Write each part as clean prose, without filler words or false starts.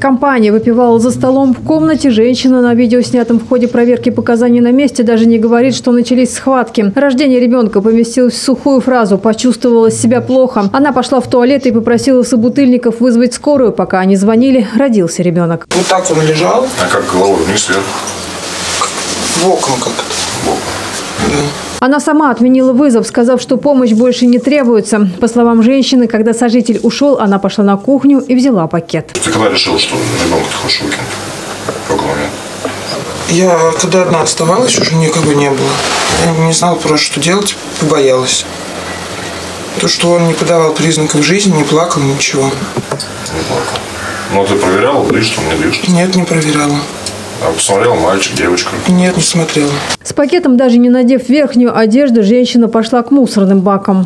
Компания выпивала за столом в комнате. Женщина на видео, снятом в ходе проверки показаний на месте, даже не говорит, что начались схватки. Рождение ребенка поместилось в сухую фразу «почувствовала себя плохо». Она пошла в туалет и попросила собутыльников вызвать скорую. Пока они звонили, родился ребенок. Вот так он лежал. А как головой вниз, вверх? Боком как-то. Боком. Да. Она сама отменила вызов, сказав, что помощь больше не требуется. По словам женщины, когда сожитель ушел, она пошла на кухню и взяла пакет. Ты когда решила, что ребенка ты хочешь выкинуть? В какой момент? Я когда одна оставалась, уже никого не было. Я не знала просто, что делать, побоялась. То, что он не подавал признаков жизни, не плакал, ничего. Не плакал. Ну, ты проверяла, дышит он, не дышит? Нет, не проверяла. А посмотрела, мальчик, девочка? Нет, не смотрела. С пакетом, даже не надев верхнюю одежду, женщина пошла к мусорным бакам.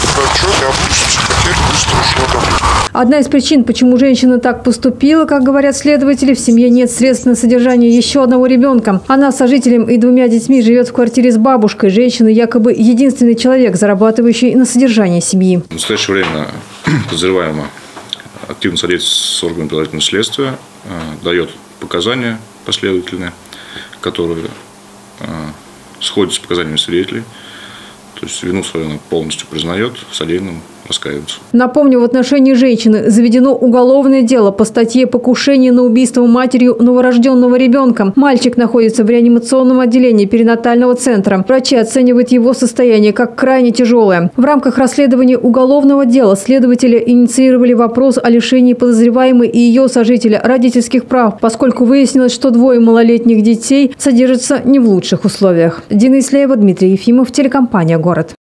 Одна из причин, почему женщина так поступила, как говорят следователи, в семье нет средств на содержание еще одного ребенка. Она с сожителем и 2 детьми живет в квартире с бабушкой. Женщина якобы единственный человек, зарабатывающий на содержание семьи. В настоящее время подозреваемая активно содействует с органами предварительного следствия, дает показания последовательные, которые сходятся с показаниями свидетелей. То есть вину свою она полностью признает, в содеянном раскаивается. Напомню, в отношении женщины заведено уголовное дело по статье «Покушение на убийство матерью новорожденного ребенка». Мальчик находится в реанимационном отделении перинатального центра. Врачи оценивают его состояние как крайне тяжелое. В рамках расследования уголовного дела следователи инициировали вопрос о лишении подозреваемой и ее сожителя родительских прав, поскольку выяснилось, что 2 малолетних детей содержатся не в лучших условиях. Дина Ислеева, Дмитрий Ефимов, телекомпания «Город».